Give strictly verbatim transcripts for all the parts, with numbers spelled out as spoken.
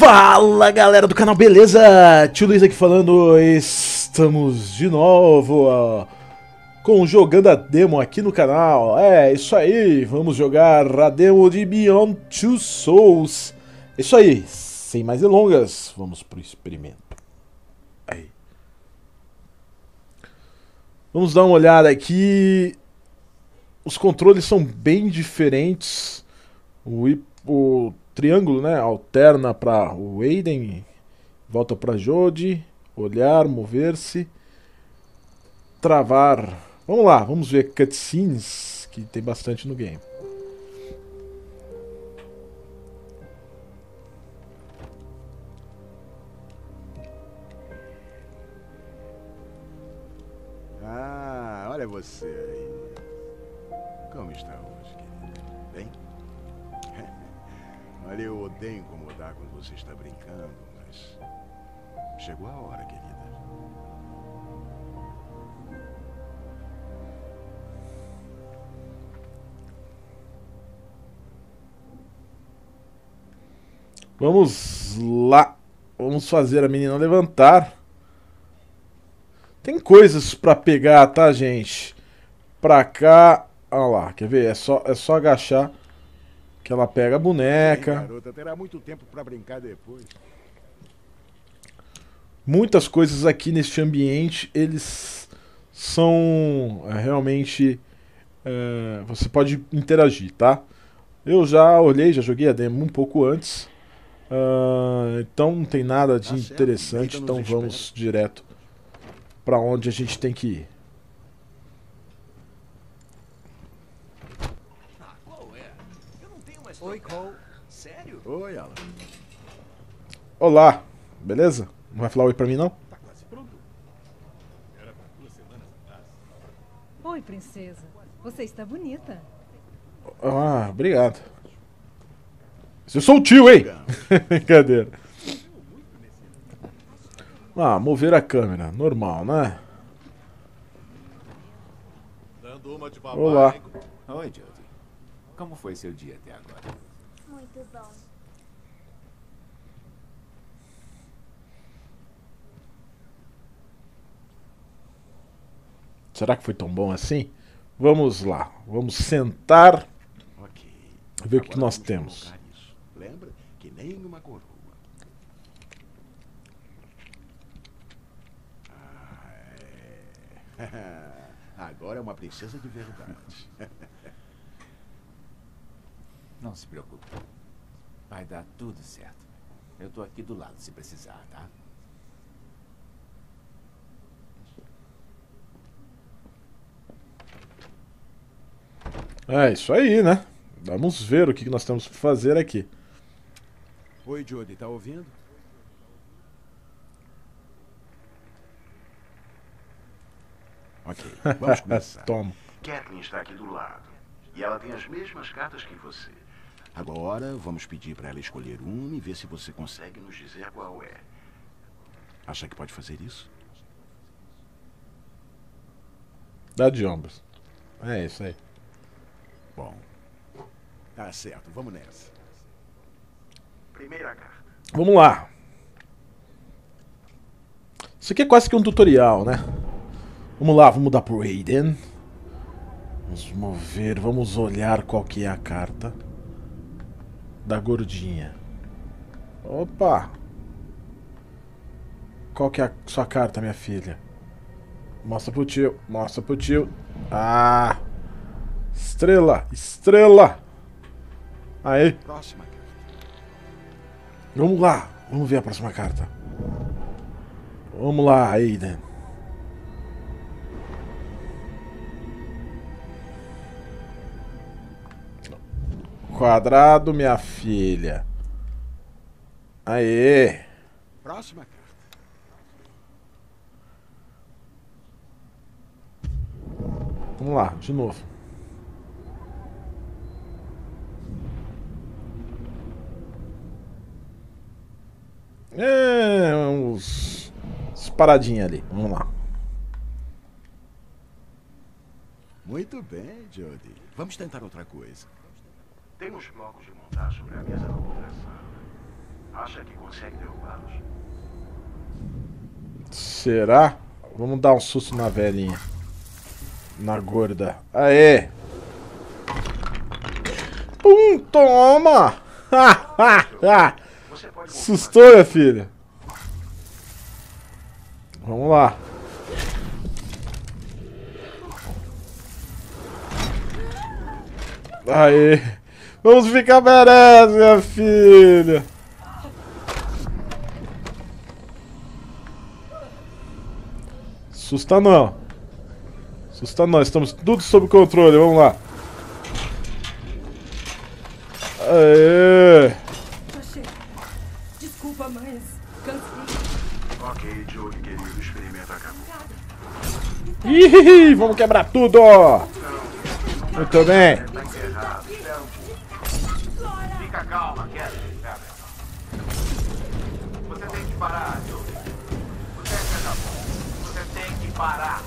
Fala galera do canal, beleza? Tio Luiz aqui falando, estamos de novo ó, com jogando a demo aqui no canal. É, isso aí, vamos jogar a demo de Beyond Two Souls. Isso aí, sem mais delongas, vamos pro experimento. Aí. Vamos dar uma olhada aqui. Os controles são bem diferentes. O, o triângulo, né, alterna para o Aiden, volta para Jodie, olhar, mover-se, travar. Vamos lá, vamos ver cutscenes, que tem bastante no game. Ah, olha você aí. Como está hoje, querido? Bem? Olha, eu odeio incomodar quando você está brincando, mas chegou a hora, querida. Vamos lá, vamos fazer a menina levantar. Tem coisas pra pegar, tá, gente? Pra cá, olha lá, quer ver? É só, é só agachar que ela pega a boneca. Bem, garota, terá muito tempo para brincar depois. Muitas coisas aqui neste ambiente, eles são é, realmente... É, você pode interagir, tá? Eu já olhei, já joguei a demo um pouco antes. Uh, então não tem nada de Tá certo, interessante, Nathan então nos vamos espera. direto pra onde a gente tem que ir. Oi, Cole. Sério? Oi, Alan. Olá, beleza? Não vai falar oi pra mim, não? Tá quase pronto. Era pra duas semanas atrás. Oi, princesa. Você está bonita. Ah, obrigado. Eu sou o tio, hein? Brincadeira. Ah, mover a câmera, normal, né? Dando uma de babá, Olá. hein? Oi, Jodie. Como foi seu dia até agora? Muito bom. Será que foi tão bom assim? Vamos lá, vamos sentar Ok. e ver o que Agora nós vamos temos. colocar isso. Lembra? Que nem uma coroa. Ah, é. Agora é uma princesa de verdade. Não se preocupe. Vai dar tudo certo. Eu tô aqui do lado se precisar, tá? É isso aí, né? Vamos ver o que nós temos para fazer aqui. Oi, Jodie, tá ouvindo? Ok, vamos começar. Toma. Kathleen está aqui do lado. E ela tem as mesmas cartas que você. Agora, vamos pedir para ela escolher uma e ver se você consegue nos dizer qual é. Acha que pode fazer isso? Dá de ombros. É isso aí. Bom. Tá certo, vamos nessa. Primeira carta. Vamos lá. Isso aqui é quase que um tutorial, né? Vamos lá, vamos mudar pro Aiden. Vamos mover, vamos olhar qual que é a carta da gordinha. Opa! Qual que é a sua carta, minha filha? Mostra pro tio, mostra pro tio. Ah! Estrela, estrela! Aí, Próxima carta. vamos lá, vamos ver a próxima carta. Vamos lá, Aiden. Quadrado, minha filha. Aê! Próxima carta. Vamos lá, de novo. É, uns, uns paradinhas ali. Vamos lá. Muito bem, Jodie. Vamos tentar outra coisa. Tem uns blocos de montar sobre a mesa da outra sala. Acha que consegue derrubá-los? Será? Vamos dar um susto na velhinha. Na gorda. Aê! Pum, toma! Ha, ha, ha. Você pode Assustou, minha filha? Vamos lá. Aê! Vamos ficar badass, minha filha! Assusta não. Assusta não, estamos tudo sob controle, vamos lá. Aê! Achei. Desculpa, mas cansei. Ok, Joey, querido, o experimento acabou. Ih, vamos quebrar tudo! Muito bem. Tá enterrado, espera um pouco. Fica calma, quieto. Você tem que parar, Joey. Você é coisa boa. Você tem que parar.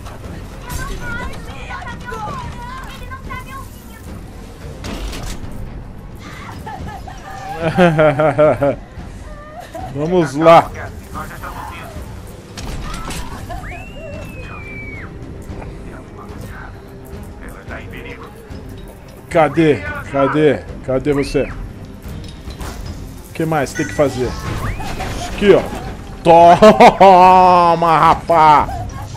Ele não tá me ouvindo. Vamos lá. Nós já estamos indo. Ela está em perigo. Cadê? Cadê? Cadê você? O que mais tem que fazer? Aqui, ó. Toma, rapá!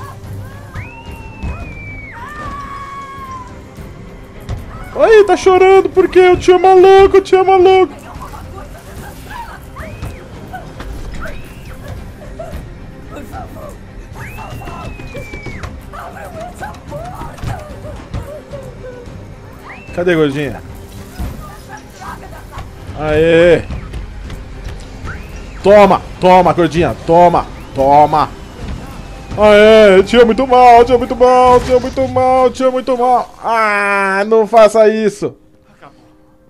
Aí, tá chorando porque eu te amo louco, eu te amo louco. Cadê, gordinha? Aê! Toma! Toma, gordinha! Toma! Toma! Aê! Te amo muito mal! Te amo muito mal! Te amo muito mal! Te amo muito mal! Ah! Não faça isso! Acabou.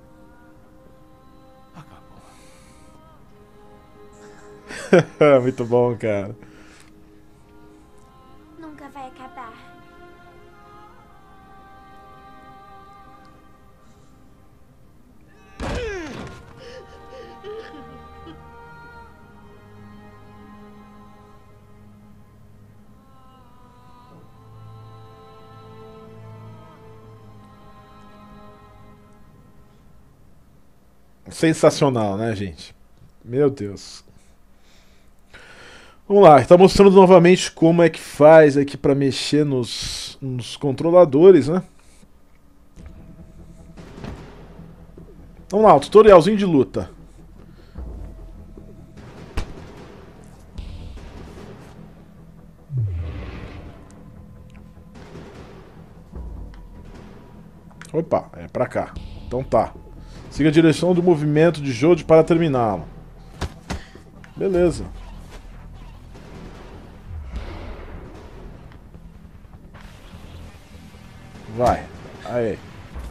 Acabou. Muito bom, cara. Nunca vai acabar. Sensacional, né, gente? Meu Deus. Vamos lá, está mostrando novamente como é que faz aqui para mexer nos, nos controladores, né? Vamos lá, o tutorialzinho de luta. Opa, é pra cá. Então tá. Siga a direção do movimento de Jode para terminá-lo. Beleza. Vai. Aí.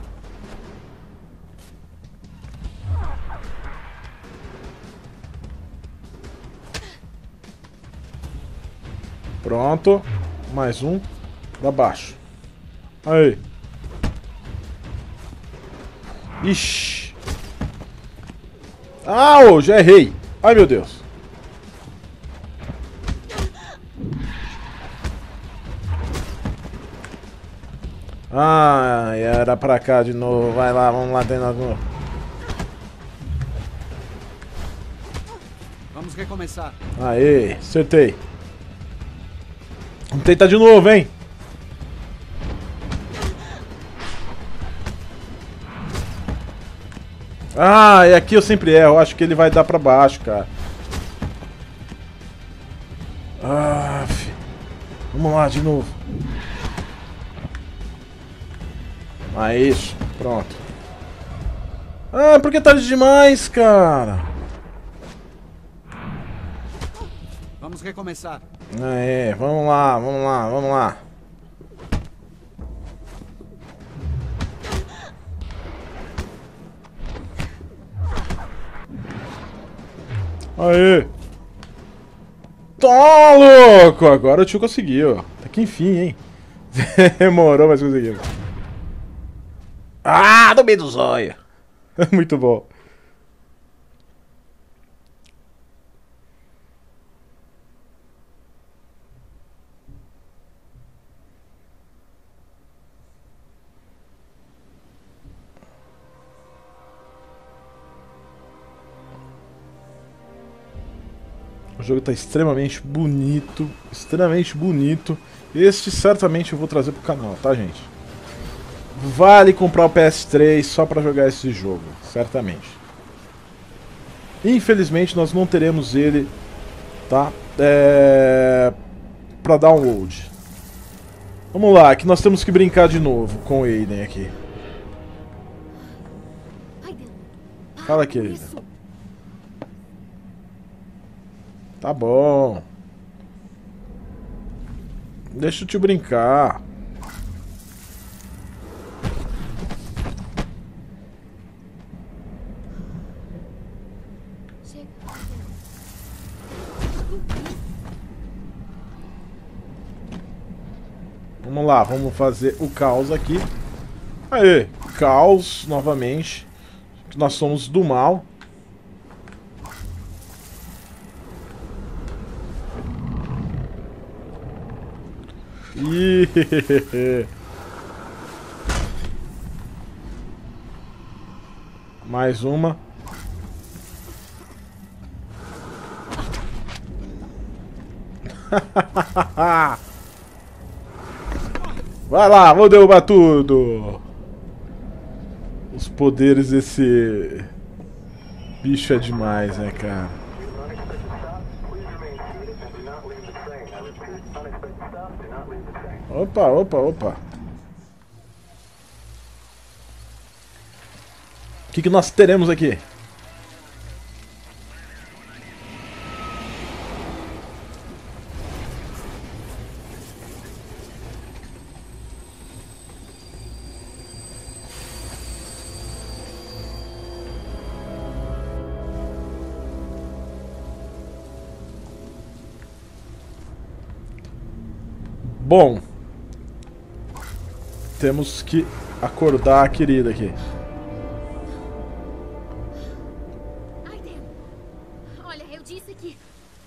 Pronto. Mais um. Pra baixo. Aí. Ixi. Ah, ô, já errei. Ai, meu Deus. Ah, era pra cá de novo. Vai lá, vamos lá dentro de novo. Vamos recomeçar. Aê, acertei. Vamos tentar de novo, hein? Ah, e aqui eu sempre erro. Acho que ele vai dar pra baixo, cara. Ah, fi. Vamos lá, de novo. Ah, isso. Pronto. Ah, porque tarde demais, cara. Vamos recomeçar. Aê, vamos lá, vamos lá, vamos lá. Aê! Tá louco! Agora o tio conseguiu. Até que enfim, hein? Demorou, mas conseguiu. Ah, no meio do zóio. Muito bom. jogo tá extremamente bonito, extremamente bonito. Este certamente eu vou trazer pro canal, tá, gente? Vale comprar o P S três só pra jogar esse jogo, certamente. Infelizmente nós não teremos ele, tá? É... Pra download. Vamos lá, que nós temos que brincar de novo com o Aiden aqui. Fala, querida. Tá bom. Deixa eu te brincar. Vamos lá, vamos fazer o caos aqui. Aê, caos novamente. Nós somos do mal. Ih, mais uma. Vai lá, vou derrubar tudo. Os poderes desse bicho é demais, né, cara? Opa, opa, opa. O que que nós teremos aqui? Bom, temos que acordar a querida aqui. Aiden, olha, eu disse que...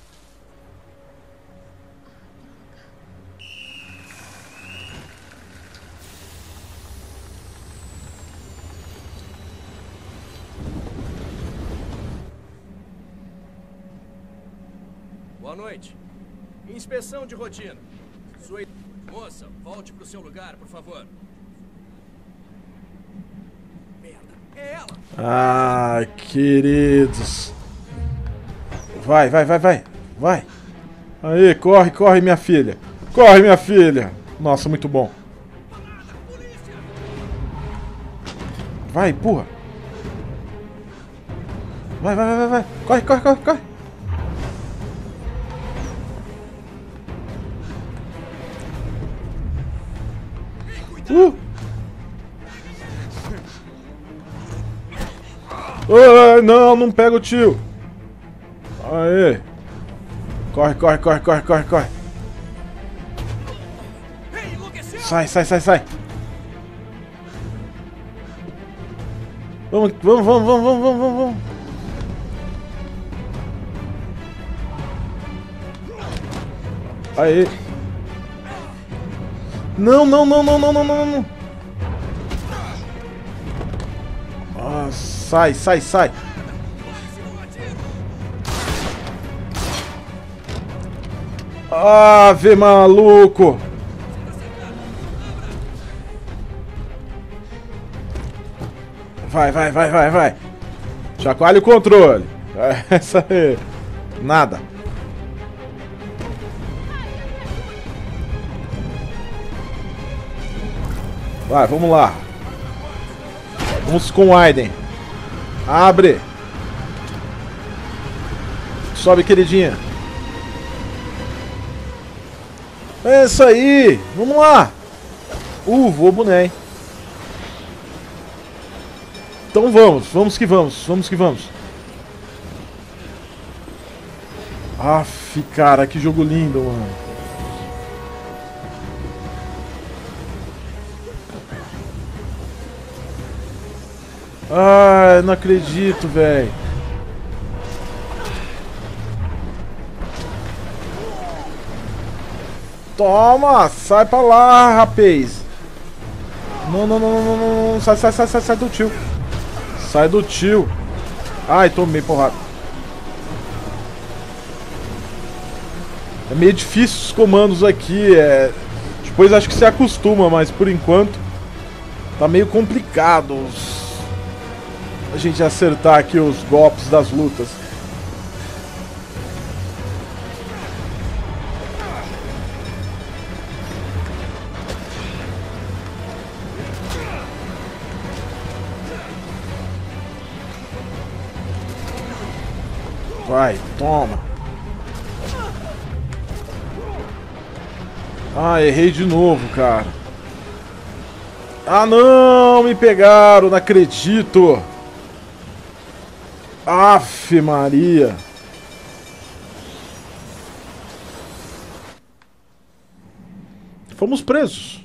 Boa noite. Inspeção de rotina. Sua... Moça, volte pro seu lugar, por favor. Merda, é ela! Ah, queridos. Vai, vai, vai, vai. Vai. Aí, corre, corre, minha filha. Corre, minha filha. Nossa, muito bom. Vai, empurra. Vai, vai, vai, vai, vai. Corre, corre, corre, corre. Uh! Oh, não, não pega o tio. Aê. Corre, corre, corre, corre, corre, corre. Sai, sai, sai, sai. Vamos, vamos, vamos, vamos, vamos, vamos, vamos. Aê. Não, não, não, não, não, não, não, não. Ah, sai, sai, sai. Ave maluco. Vai, vai, vai, vai, vai. Chacoalha o controle. Essa aí. Nada. Vai, vamos lá. Vamos com o Aiden. Abre. Sobe, queridinha. É isso aí. Vamos lá. Uh, vou boné. Então vamos. Vamos que vamos. Vamos que vamos. Aff, cara, que jogo lindo, mano. Ah, não acredito, velho. Toma, sai pra lá, rapaz. Não, não, não, não, não, não. Sai, sai, sai, sai, sai do tio. Sai do tio. Ai, tomei porrada. É meio difícil os comandos aqui, é... depois acho que se acostuma, mas por enquanto tá meio complicado os... a gente acertar aqui os golpes das lutas. Vai, toma. Ah, errei de novo, cara. Ah, não! Me pegaram, não acredito. Aff, Maria. Fomos presos.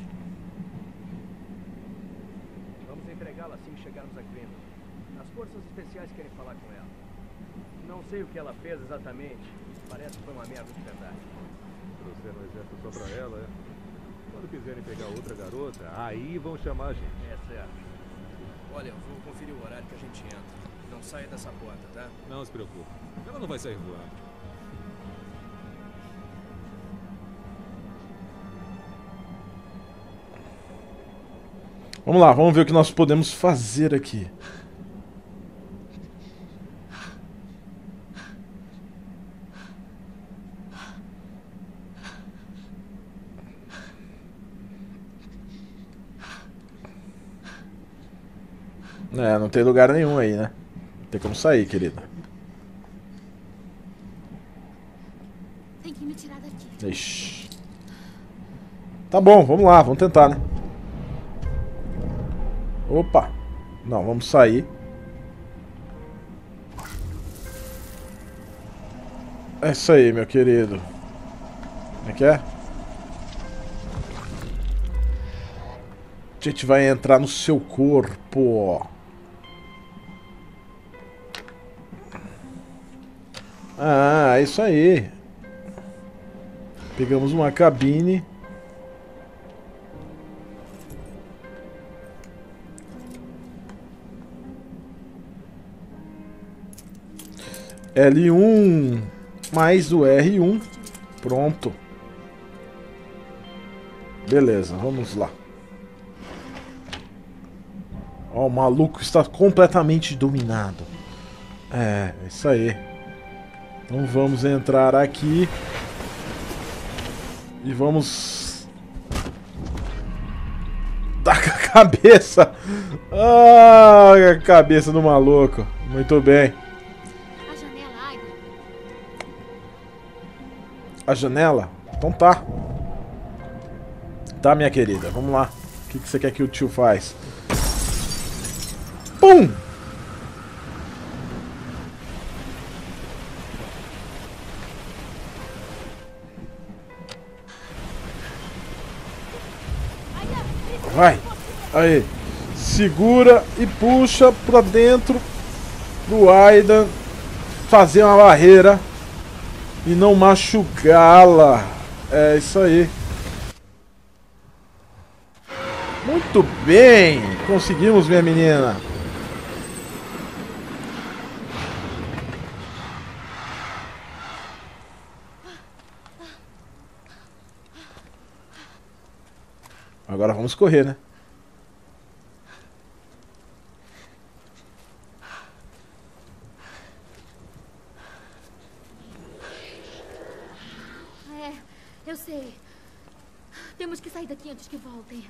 Vamos entregá-la assim que chegarmos a Greenwood. As forças especiais querem falar com ela. Não sei o que ela fez exatamente. Parece que foi uma merda de verdade. Trouxeram o exército só pra ela, é? Quando quiserem pegar outra garota, aí vão chamar a gente. É certo. Olha, eu vou conferir o horário que a gente entra. Não saia dessa porta, tá? Não se preocupe. Ela não vai sair voando. Vamos lá, vamos ver o que nós podemos fazer aqui. É, não tem lugar nenhum aí, né? Não tem como sair, querida. Tem que me tirar daqui. Ixi. Tá bom, vamos lá, vamos tentar, né? Opa! Não, vamos sair. É isso aí, meu querido. Como é que é? A gente vai entrar no seu corpo. Ah, é isso aí. Pegamos uma cabine. L um mais o R um. Pronto. Beleza, vamos lá. Ó, o maluco está completamente dominado. É, é isso aí. Então vamos entrar aqui. E vamos... dar com a cabeça. Ah, a cabeça do maluco. Muito bem. A janela, Aida. A janela? Então tá. Tá, minha querida. Vamos lá. O que, que você quer que o tio faz? Pum! Vai! Aí! Segura e puxa pra dentro pro Aidan fazer uma barreira e não machucá-la. É isso aí. Muito bem! Conseguimos, minha menina. Agora vamos correr, né? É, eu sei. Temos que sair daqui antes que voltem.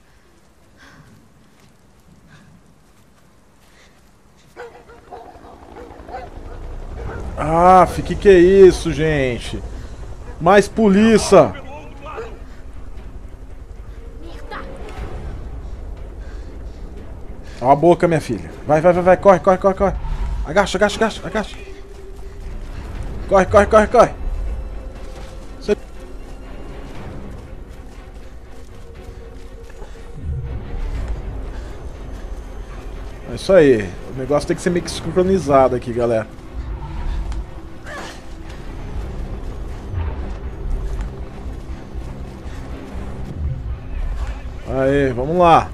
Ah, que que é isso, gente? Mais polícia! Ó a boca, minha filha. Vai, vai, vai, vai. Corre, corre, corre, corre. Agacha, agacha, agacha, agacha. Corre, corre, corre, corre. Você... É isso aí. O negócio tem que ser meio que sincronizado aqui, galera. Aí, vamos lá.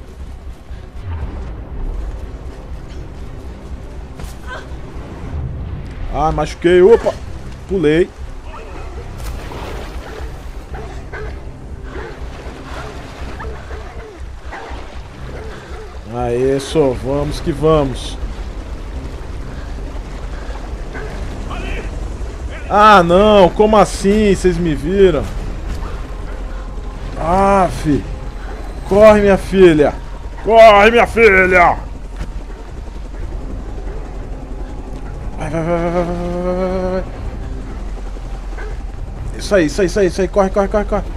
Ah, machuquei. Opa! Pulei. Isso, vamos que vamos. Ah, não, como assim? Vocês me viram? Ah, fi. Corre, minha filha. Corre, minha filha. Vai, vai, vai, vai, vai, vai, vai. Isso aí, isso aí, isso aí, isso aí. Corre, corre, corre, corre.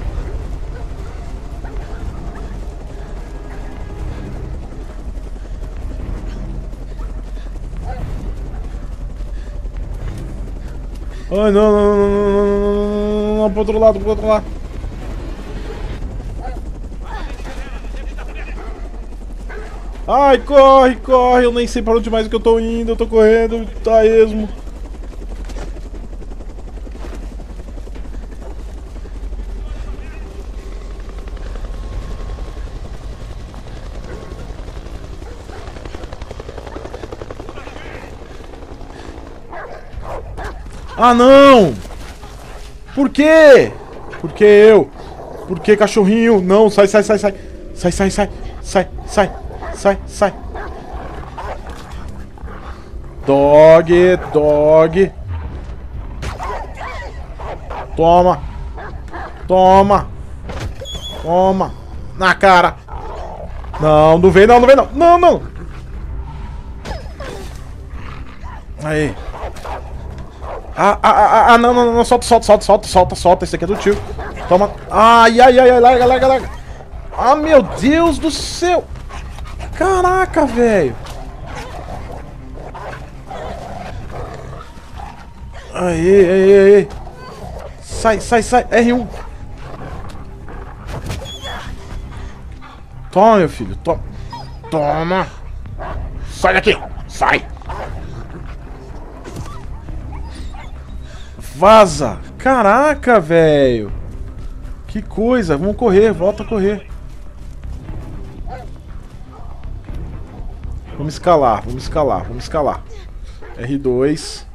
Ai, não, não, não, não, não, não, não, não, pro outro lado, pro outro lado. Ai, corre, corre, eu nem sei para onde mais que eu tô indo, eu tô correndo, tá esmo. Ah, não! Por quê? Por que eu? Por que, cachorrinho? Não, sai, sai, sai, sai. Sai, sai, sai. Sai, sai. Sai, sai. Dog, dog. Toma. Toma. Toma. Na cara. Não, não vem não, não vem não. Não, não. Aí. Ah, ah, ah, ah, não, não, não, solta, solta, solta, solta, solta, solta. Esse aqui é do tio. Toma. Ai, ai, ai, ai, larga, larga, larga. Ah, meu Deus do céu. Caraca, velho. Aí, aí, aí. Sai, sai, sai. R um. Toma, meu filho. Toma. Toma. Sai daqui. Sai. Vaza. Caraca, velho. Que coisa. Vamos correr. Volta a correr. Vamos escalar. Vamos escalar. Vamos escalar. R dois.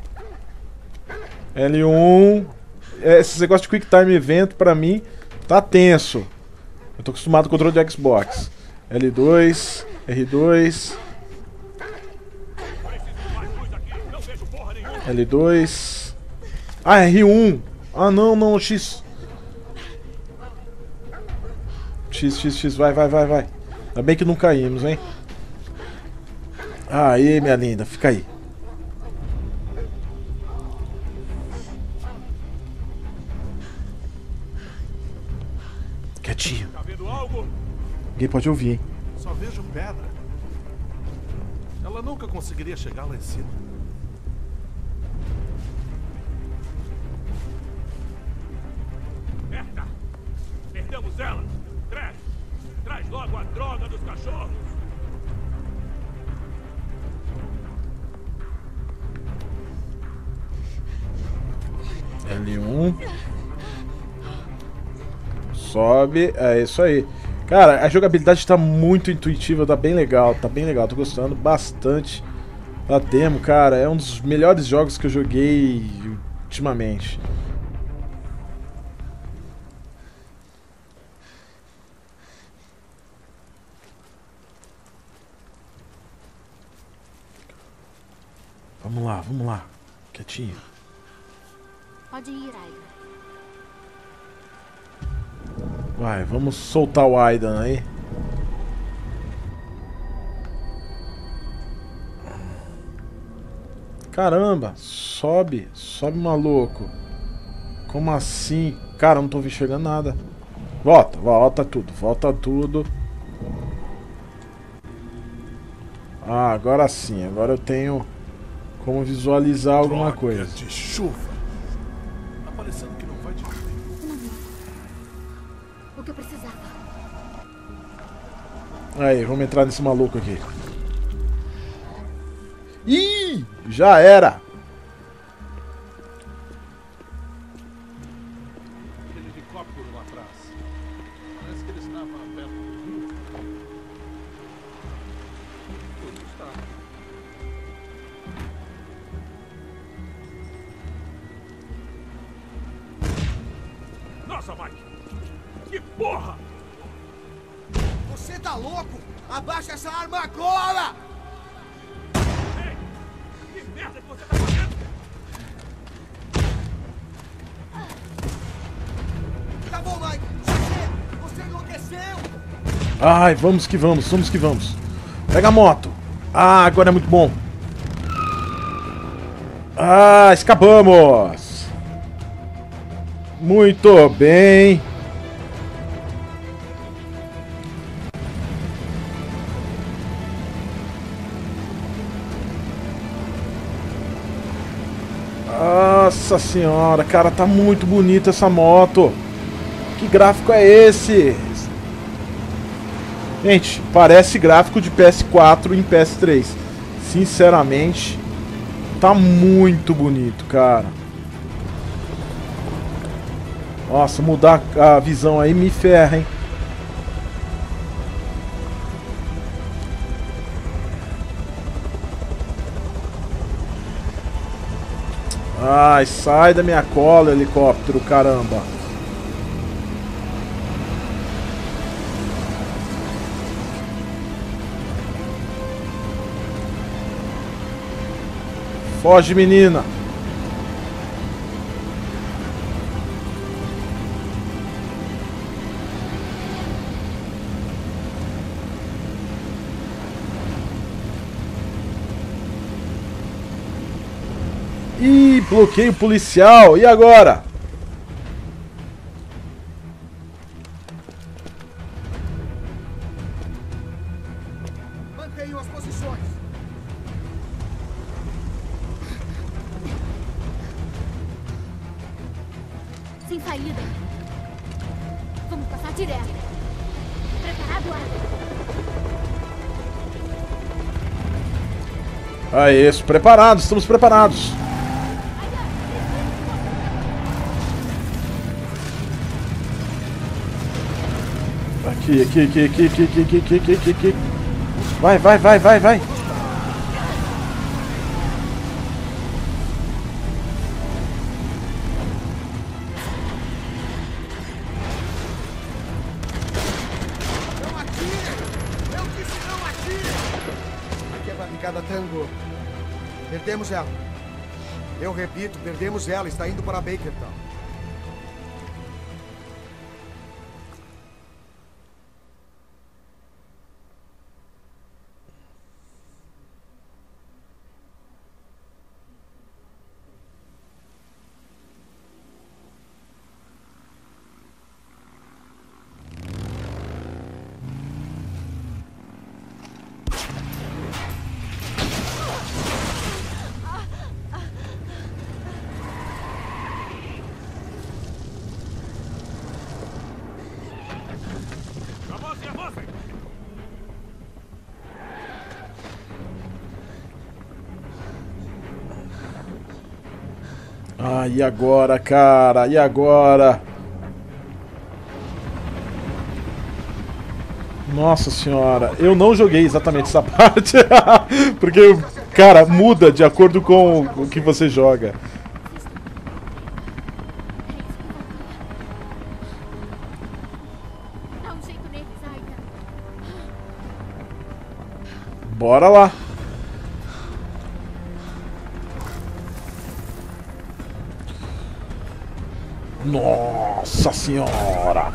L um. Esse negócio de Quick Time Event pra mim tá tenso. Eu tô acostumado com o controle de Xbox. L dois. R dois. L dois. Ah, R um. Ah, não, não, X. X, X, X. Vai, vai, vai, vai. Ainda bem que não caímos, hein? Aí, minha linda. Fica aí. Quietinho. Ninguém pode ouvir, hein? Só vejo pedra. Ela nunca conseguiria chegar lá em cima. Merda! Perdemos ela! Traz! Traz logo a droga dos cachorros! L um. Sobe, é isso aí. Cara, a jogabilidade tá muito intuitiva, tá bem legal, tá bem legal, tô gostando bastante da demo, cara. É um dos melhores jogos que eu joguei ultimamente. Vamos lá, vamos lá. Quietinho. Pode ir, Aida. Vai, vamos soltar o Aidan aí. Caramba, sobe, sobe, maluco. Como assim? Cara, eu não tô enxergando nada. Volta, volta tudo, volta tudo. Ah, agora sim, agora eu tenho como visualizar alguma coisa. De chuva. Tá parecendo que não vai de O que eu precisava. Aí, vamos entrar nesse maluco aqui. Ih, já era. Aquele helicóptero lá atrás. Parece que ele estava perto do rio. Tudo está. Nossa, Mike! Que porra! Você tá louco? Abaixa essa arma agora! Ei! Que merda que você tá fazendo? Tá bom, Mike! Você, você enlouqueceu! Ai, vamos que vamos, vamos que vamos. Pega a moto. Ah, agora é muito bom. Ah, escapamos. Muito bem. Nossa senhora, cara, tá muito bonita essa moto. Que gráfico é esse? Gente, parece gráfico de P S quatro em P S três. Sinceramente, tá muito bonito, cara. Nossa, mudar a visão aí me ferra, hein? Ai, sai da minha cola, helicóptero, caramba. Foge, menina. Ih, bloqueio policial. E agora? Mantenham as posições. Sem saída. Vamos passar direto. Preparado, Arthur? Ah, isso, preparados, estamos preparados. Aqui, aqui, aqui, aqui, aqui, aqui, aqui, aqui, aqui, aqui. Vai, vai, vai, vai, vai. Não atire! Eu disse não atire! Aqui é barricada Tango. Perdemos ela. Eu repito, perdemos ela. Está indo para Bakertown. Avancem, avancem! Ah, e agora, cara? E agora? Nossa senhora, eu não joguei exatamente essa parte. Porque, cara, muda de acordo com o que você joga. Dá um jeito neles, Aida. Bora lá. Nossa senhora.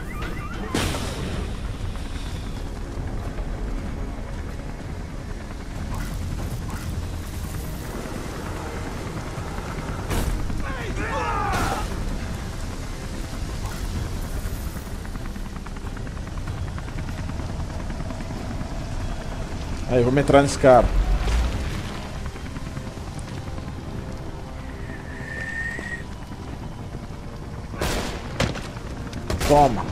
Aí, vamos entrar nesse cara. Toma.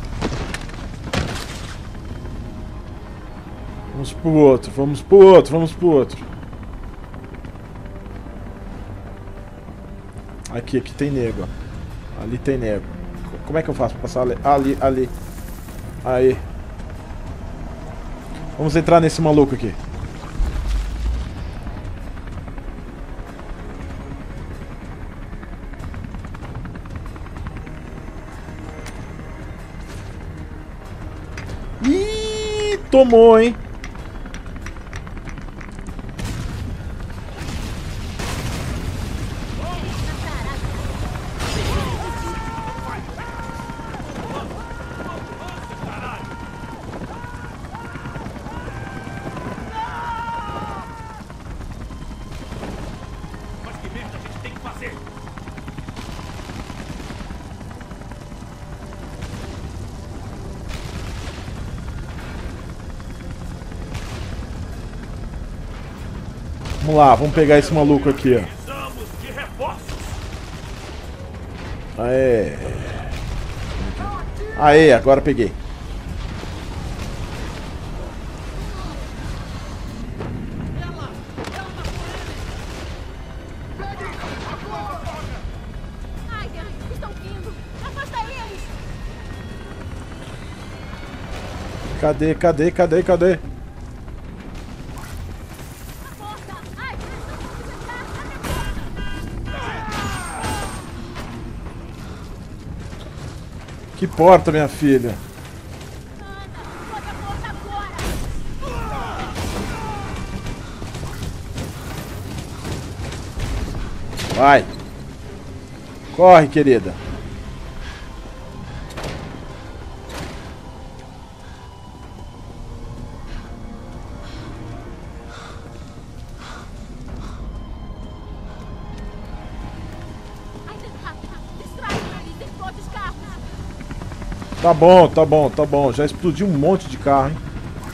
Vamos pro outro, vamos pro outro, vamos pro outro. Aqui, aqui tem nego, ó. Ali tem nego. Como é que eu faço pra passar ali? Ali, ali. Aí. Vamos entrar nesse maluco aqui. Ih, tomou, hein? Vamos lá, vamos pegar esse maluco aqui, ó. Precisamos de reforços. Aê. Aê, agora peguei. Aider, estão vindo. Afasta eles. Cadê, cadê, cadê, cadê? Que porta, minha filha? Vai. Corre, querida. Tá bom, tá bom, tá bom. Já explodiu um monte de carro, hein?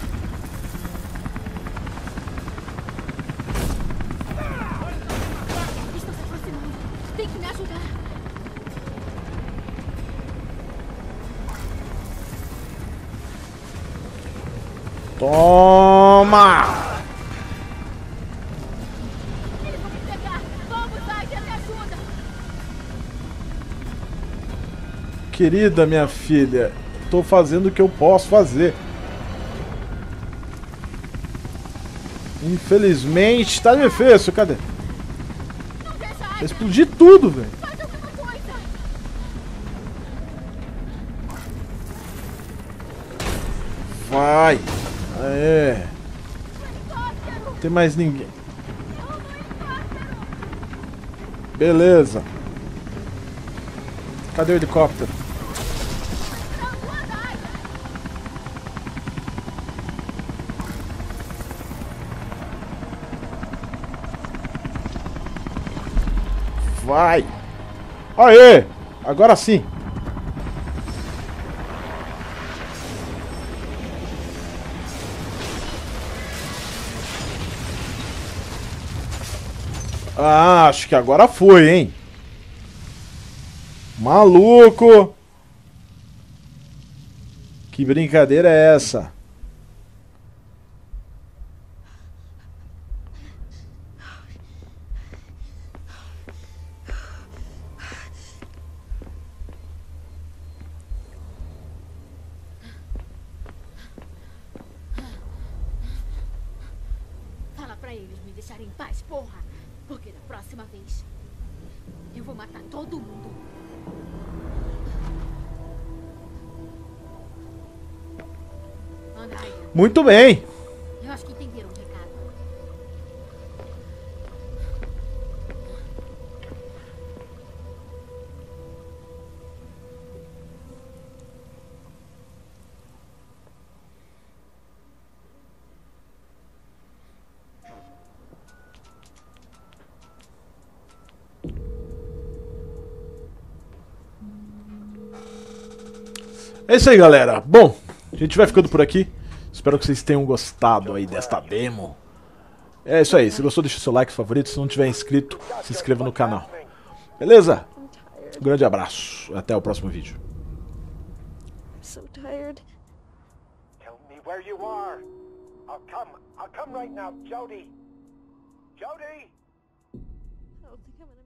Estão se aproximando. Tem que me ajudar. Toma! Eles vão me pegar. Vamos, Aider, me ajuda. Querida minha filha, tô fazendo o que eu posso fazer. Infelizmente, tá difícil, cadê? Vai explodir tudo, velho. Faz alguma coisa. Vai. Aê. Não tem mais ninguém. Beleza. Cadê o helicóptero? Vai! Aê! Agora sim! Ah, acho que agora foi, hein? Maluco! Que brincadeira é essa? Fala pra eles me deixarem em paz, porra. Porque da próxima vez eu vou matar todo mundo. Anda aí. Muito bem! Eu acho que entenderam o recado. É isso aí, galera. Bom, a gente vai ficando por aqui. Espero que vocês tenham gostado aí desta demo. É isso aí. Se gostou, deixa o seu like favorito. Se não tiver inscrito, se inscreva no canal. Beleza? Um grande abraço. Até o próximo vídeo. So tired. Tell me where you are. I'll come. I'll come right now, Jody. Jody! I don't think I'm gonna